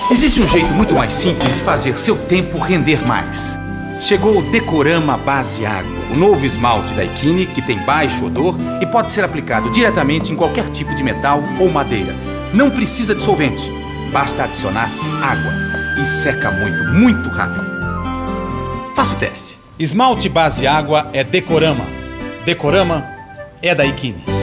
Existe um jeito muito mais simples de fazer seu tempo render mais. Chegou o Decorama Base Água, o novo esmalte da Ikine que tem baixo odor e pode ser aplicado diretamente em qualquer tipo de metal ou madeira. Não precisa de solvente, basta adicionar água e seca muito rápido. Faça o teste. Esmalte Base Água é Decorama. Decorama é da Ikine.